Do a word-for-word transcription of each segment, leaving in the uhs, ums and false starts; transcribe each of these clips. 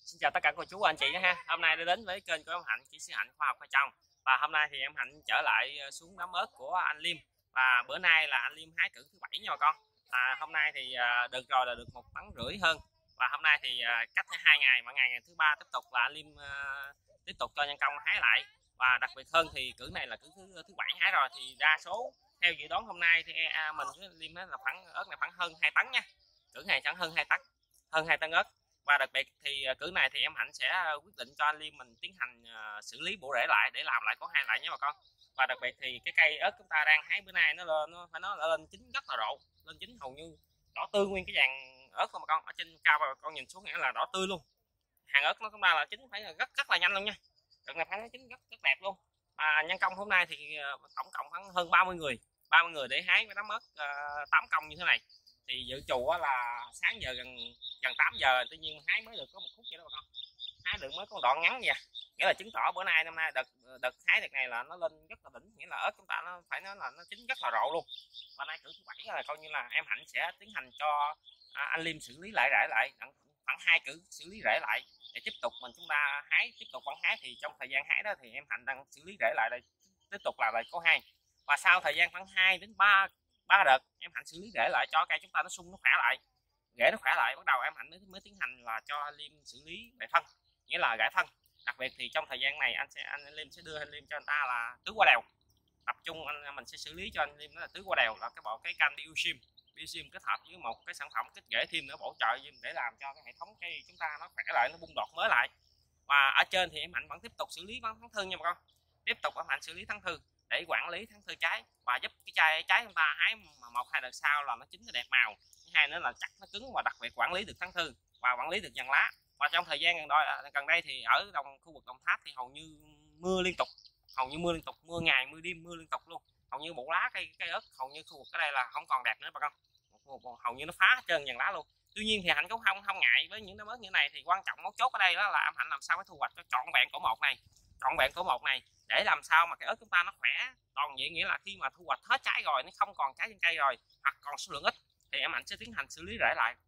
Xin chào tất cả cô chú anh chị ha. Hôm nay đã đến với kênh của em Hạnh, kỹ sư Hạnh khoa học cây trồng. Và hôm nay thì em Hạnh trở lại xuống đám ớt của anh Liêm. Và bữa nay là anh Liêm hái cử thứ bảy nha bà con. À, hôm nay thì được rồi là được một tấn rưỡi hơn. Và hôm nay thì cách hai ngày, mà ngày, ngày thứ ba tiếp tục là anh Liêm uh, tiếp tục cho nhân công hái lại. Và đặc biệt hơn thì cử này là cử thứ thứ bảy hái rồi, thì đa số theo dự đoán hôm nay thì à, mình với Liêm là khoảng ớt này khoảng hơn hai tấn nha. Cử này chẳng hơn hai tấn, hơn hai tấn ớt. Và đặc biệt thì cử này thì em Hạnh sẽ quyết định cho anh Liêm mình tiến hành uh, xử lý bổ rễ lại để làm lại có hai lại nhé bà con. Và đặc biệt thì cái cây ớt chúng ta đang hái bữa nay nó lên, nó phải nói là lên chín rất là rộ, lên chín hầu như đỏ tươi nguyên cái dàn ớt không bà con. Ở trên cao bà con nhìn xuống nghĩa là đỏ tươi luôn. Hàng ớt nó chúng ta là chín phải là rất rất là nhanh luôn nha. Đợt này phải nói chín rất rất đẹp luôn. Và nhân công hôm nay thì uh, tổng cộng khoảng hơn ba mươi người, ba mươi người để hái cái đám ớt uh, tám công như thế này. Thì dự trù là sáng giờ gần gần tám giờ, tuy nhiên hái mới được có một phút vậy đó bà con, hái được mới có đoạn ngắn vậy, nghĩa là chứng tỏ bữa nay năm nay đợt đợt hái đợt này là nó lên rất là đỉnh, nghĩa là ớt chúng ta nó phải nói là nó chín rất là rộ luôn. Và nay cử thứ bảy là coi như là em Hạnh sẽ tiến hành cho à, anh Liêm xử lý lại rễ lại khoảng hai cử xử lý rễ lại để tiếp tục mình chúng ta hái tiếp tục vẫn hái. Thì trong thời gian hái đó thì em Hạnh đang xử lý rễ lại đây, tiếp tục là lại có hai. Và sau thời gian khoảng hai đến ba ba đợt em Hạnh xử lý rễ lại cho cây chúng ta nó sung nó khỏe lại, rễ nó khỏe lại, bắt đầu em Hạnh mới, mới tiến hành là cho Liêm xử lý rễ phân, nghĩa là rải phân. Đặc biệt thì trong thời gian này anh sẽ anh Liêm sẽ đưa anh Liêm cho anh ta là tưới qua đèo, tập trung anh mình sẽ xử lý cho anh Liêm đó là tưới qua đèo, là cái bộ cái canh Biosim Biosim kết hợp với một cái sản phẩm kích rễ thêm nữa bổ trợ để làm cho cái hệ thống cây chúng ta nó khỏe lại, nó bung đọt mới lại. Và ở trên thì em Hạnh vẫn tiếp tục xử lý tháng thư nha bà con, tiếp tục em Hạnh xử lý tháng thư để quản lý tháng thư trái và giúp cái trái trái chúng ta hái mà một hai đợt sau là nó chín nó đẹp màu. Thứ hai nữa là chắc nó cứng, và đặc biệt quản lý được tháng thư và quản lý được dàn lá. Và trong thời gian gần đây gần đây thì ở đồng khu vực Đồng Tháp thì hầu như mưa liên tục, hầu như mưa liên tục, mưa ngày mưa đêm mưa liên tục luôn, hầu như bộ lá cây cây ớt hầu như khu vực ở đây là không còn đẹp nữa bà con, hầu như nó phá hết trơn dàn lá luôn. Tuy nhiên thì Hạnh cũng không không ngại với những đám ớt như này. Thì quan trọng mấu chốt ở đây đó là em Hạnh làm sao cái thu hoạch cho trọn vẹn của một này, trọn vẹn của một này để làm sao mà cái ớt chúng ta nó khỏe toàn diện, nghĩa là khi mà thu hoạch hết trái rồi, nó không còn trái trên cây rồi hoặc còn số lượng ít thì em Hạnh sẽ tiến hành xử lý rễ lại.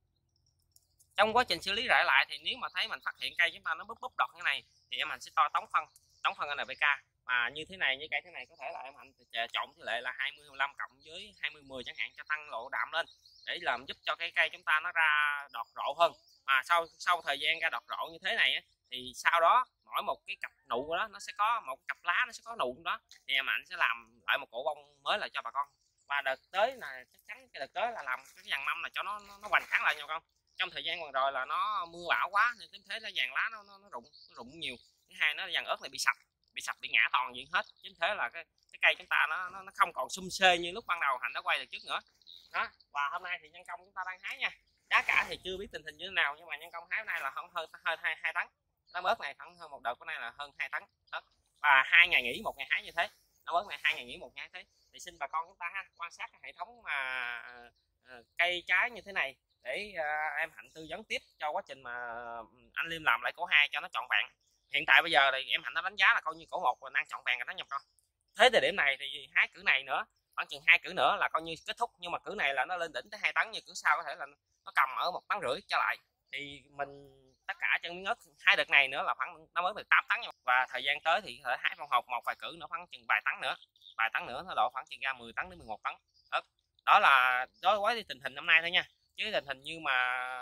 Trong quá trình xử lý rễ lại thì nếu mà thấy mình phát hiện cây chúng ta nó búp búp đọt như này thì em Hạnh sẽ to tống phân, tống phân en pê ca. Và như thế này, như cây thế này có thể là em Hạnh chọn tỷ lệ là hai mươi lăm cộng với hai mươi mười chẳng hạn, cho tăng độ đạm lên để làm giúp cho cái cây chúng ta nó ra đọt rộ hơn. Mà sau sau thời gian ra đọt rộ như thế này thì sau đó mỗi một cái cặp nụ đó nó sẽ có một cặp lá, nó sẽ có nụ đó, thì em Hạnh sẽ làm lại một cổ bông mới lại cho bà con. Và đợt tới là chắc chắn cái đợt tới là làm cái dàn mâm là cho nó nó, nó hoành tráng lại nha bà con. Trong thời gian vừa rồi là nó mưa bão quá nên tính thế là dàn lá nó nó, nó rụng nó rụng nhiều. Thứ hai nó dàn ớt này bị sập bị sập bị ngã toàn diện hết, chính thế là cái cái cây chúng ta nó nó, nó không còn sum xê như lúc ban đầu Hạnh đã quay được trước nữa đó. Và hôm nay thì nhân công chúng ta đang hái nha, giá cả thì chưa biết tình hình như thế nào, nhưng mà nhân công hái này là không hơn hơn hai hai tấn. Đám ớt này khoảng hơn một đợt của này là hơn hai tấn đó. Và hai ngày nghỉ một ngày hái như thế, đám ớt này hai ngày nghỉ một ngày thế. Thì xin bà con chúng ta ha quan sát cái hệ thống mà uh, cây trái như thế này để uh, em Hạnh tư vấn tiếp cho quá trình mà anh Liêm làm lại cổ hai cho nó trọn vẹn. Hiện tại bây giờ thì em Hạnh nó đánh giá là coi như cổ một và đang trọn vẹn rồi đó nha con. Thế thời điểm này thì hái cử này nữa khoảng chừng hai cử nữa là coi như kết thúc, nhưng mà cử này là nó lên đỉnh tới hai tấn, như cử sau có thể là nó cầm ở một tấn rưỡi trở lại. Thì mình tất cả chân miếng ớt hai đợt này nữa là khoảng nó mới được tám tấn. Và thời gian tới thì có thể hái phong hộp một vài cử nữa khoảng chừng vài tấn nữa, vài tấn nữa nó độ khoảng chừng ra mười tấn đến mười một tấn ớt. Đó là đối với tình hình năm nay thôi nha, chứ tình hình như mà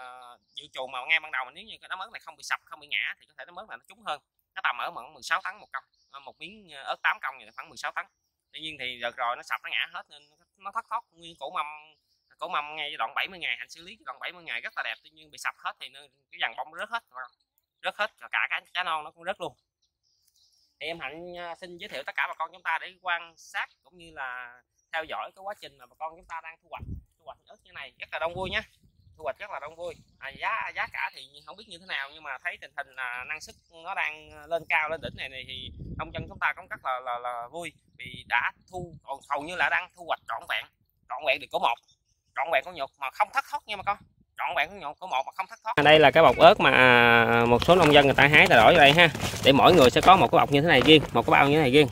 dự trù mà ngay ban đầu nếu như cái đám ớt này không bị sập không bị ngã thì có thể đám ớt này nó trúng hơn, nó tầm ở khoảng mười sáu tấn một công, một miếng ớt tám công thì khoảng mười sáu tấn. Tuy nhiên thì đợt rồi nó sập nó ngã hết nên nó thất thoát nguyên cổ mâm, cổ mâm ngay giai đoạn bảy mươi ngày Hạnh xử lý giai đoạn bảy mươi ngày rất là đẹp. Tuy nhiên bị sập hết thì nó, cái dàn bông rớt hết rớt hết cả cái trái non nó cũng rớt luôn. Thì em Hạnh xin giới thiệu tất cả bà con chúng ta để quan sát cũng như là theo dõi cái quá trình mà bà con chúng ta đang thu hoạch thu hoạch ớt như này rất là đông vui nhé, thu hoạch rất là đông vui. À, giá giá cả thì không biết như thế nào, nhưng mà thấy tình hình là năng suất nó đang lên cao lên đỉnh này, này thì nông dân chúng ta cũng rất là, là là vui vì đã thu còn hầu như là đang thu hoạch trọn vẹn trọn vẹn được có một trọn vẹn có nhột mà không thất thoát nha bà con, trọn vẹn có nhột có một mà không thất thoát. Đây là cái bọc ớt mà một số nông dân người ta hái ta đổi vào đây ha, để mỗi người sẽ có một cái bọc như thế này riêng, một cái bao như thế này riêng,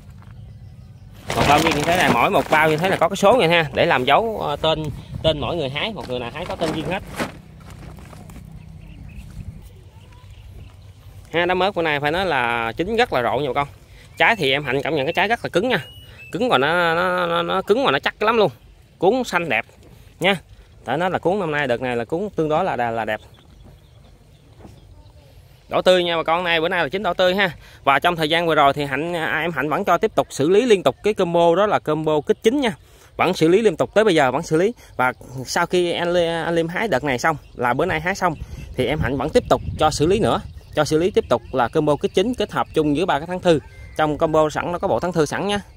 một bao riêng như thế này, mỗi một bao như thế là có cái số này ha, để làm dấu tên tên mỗi người hái, một người nào hái có tên riêng hết. ha. Đám ớt bữa nay phải nói là chín rất là rộ nha bà con. Trái thì em Hạnh cảm nhận cái trái rất là cứng nha, cứng và nó nó, nó, nó cứng và nó chắc lắm luôn, cuống xanh đẹp nha. Tại nó là cuống năm nay đợt này là cuống tương đối là là đẹp, đỏ tươi nha bà con. Nay bữa nay là chín đỏ tươi ha. Và trong thời gian vừa rồi thì Hạnh em Hạnh vẫn cho tiếp tục xử lý liên tục cái combo đó là combo kích chín nha, vẫn xử lý liên tục tới bây giờ vẫn xử lý. Và sau khi anh, anh Liêm hái đợt này xong là bữa nay hái xong thì em Hạnh vẫn tiếp tục cho xử lý nữa, cho xử lý tiếp tục là combo kích chín kết hợp chung với ba cái tháng thư. Trong combo sẵn nó có bộ tháng thư sẵn nha.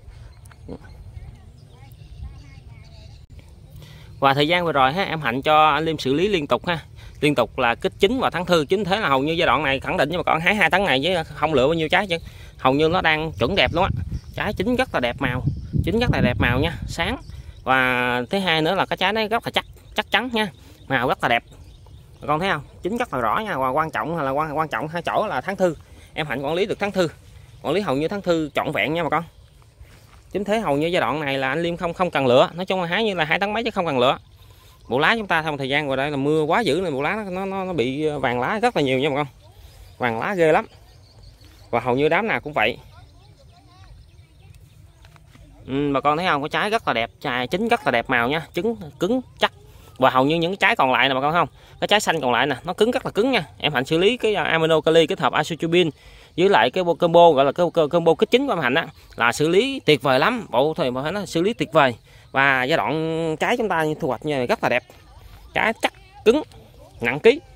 Và thời gian vừa rồi ha, em Hạnh cho anh Liêm xử lý liên tục ha, liên tục là kích chín và tháng thư. Chính thế là hầu như giai đoạn này khẳng định với bà con hái hai tháng này với không lựa bao nhiêu trái chứ hầu như nó đang chuẩn đẹp luôn á. Trái chín rất là đẹp màu, chín rất là đẹp màu nha, sáng. Và thứ hai nữa là cái trái đấy rất là chắc chắc chắn nha, màu rất là đẹp. Bà con thấy không, chín rất là rõ nha. Và quan trọng là quan quan trọng hai chỗ là tháng thư, em Hạnh quản lý được tháng thư, quản lý hầu như tháng thư trọn vẹn nha bà con. Chính thế hầu như giai đoạn này là anh Liêm không không cần lựa, nói chung là hái như là hai tấn mấy chứ không cần lựa. Bộ lá chúng ta trong thời gian vừa đây là mưa quá dữ nên bộ lá nó, nó nó bị vàng lá rất là nhiều nha bà con, vàng lá ghê lắm. Và hầu như đám nào cũng vậy. Ừ, bà con thấy không, cái trái rất là đẹp, trái chín rất là đẹp màu nha, trứng cứng chắc. Và hầu như những cái trái còn lại nè bà con không, cái trái xanh còn lại nè nó cứng rất là cứng nha. Em Hạnh xử lý cái amino kali kết hợp Ascorbyl với lại cái combo gọi là cái combo kích chín của em Hạnh á là xử lý tuyệt vời lắm, bộ thời mà phải nói xử lý tuyệt vời. Và giai đoạn trái chúng ta thu hoạch như này rất là đẹp, trái chắc cứng nặng ký.